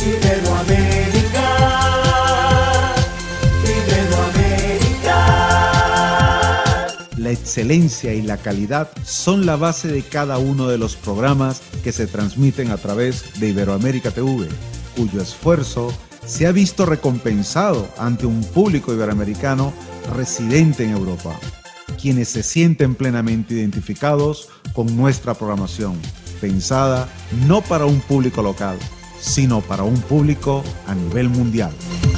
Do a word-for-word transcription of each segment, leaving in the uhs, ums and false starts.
Iberoamérica, Iberoamérica. La excelencia y la calidad son la base de cada uno de los programas que se transmiten a través de Iberoamérica T V, cuyo esfuerzo se ha visto recompensado ante un público iberoamericano residente en Europa, quienes se sienten plenamente identificados con nuestra programación, pensada no para un público local, sino para un público a nivel mundial.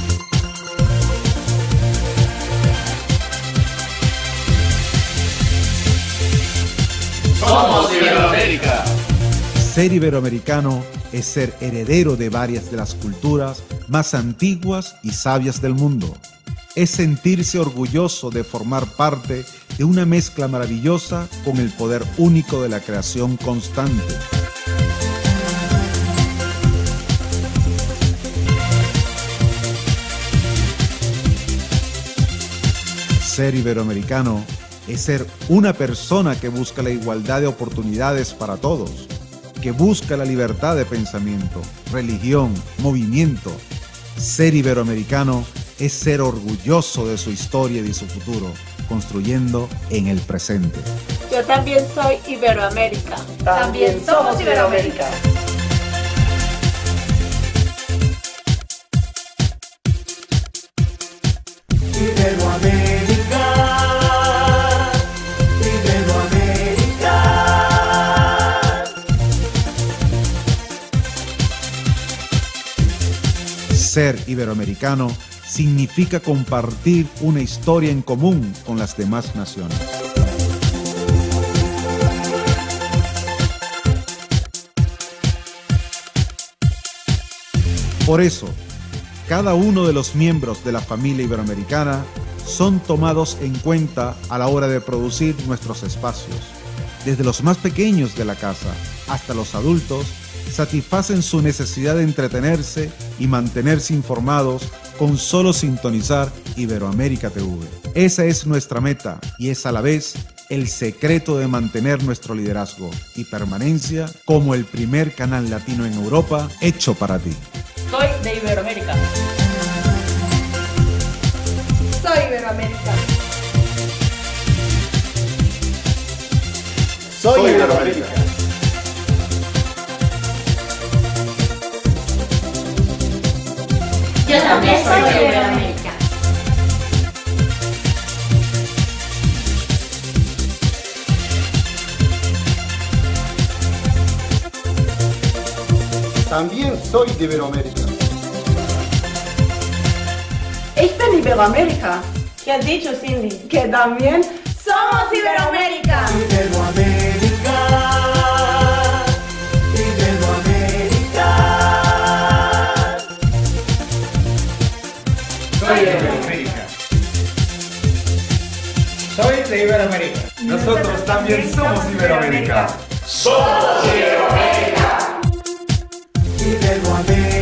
¡Somos Iberoamérica! Ser iberoamericano es ser heredero de varias de las culturas más antiguas y sabias del mundo. Es sentirse orgulloso de formar parte de una mezcla maravillosa con el poder único de la creación constante. Ser iberoamericano es ser una persona que busca la igualdad de oportunidades para todos, que busca la libertad de pensamiento, religión, movimiento. Ser iberoamericano es ser orgulloso de su historia y de su futuro, construyendo en el presente. Yo también soy Iberoamérica. También somos Iberoamérica. Iberoamérica, Iberoamérica. Ser iberoamericano significa compartir una historia en común con las demás naciones. Por eso, cada uno de los miembros de la familia iberoamericana son tomados en cuenta a la hora de producir nuestros espacios. Desde los más pequeños de la casa hasta los adultos, satisfacen su necesidad de entretenerse y mantenerse informados con solo sintonizar Iberoamérica T V. Esa es nuestra meta y es a la vez el secreto de mantener nuestro liderazgo y permanencia como el primer canal latino en Europa hecho para ti. Soy de Iberoamérica. Soy Iberoamérica. ¡Soy Iberoamérica! Yo también soy de Iberoamérica. También soy de Iberoamérica. Ich bin Iberoamérica. ¿Qué has dicho, Cindy? Que también somos Iberoamérica. Iberoamérica, Iberoamérica. ¡Soy de Iberoamérica! Soy de Iberoamérica. Nosotros también somos Iberoamérica. ¡Somos Iberoamérica! Iberoamérica.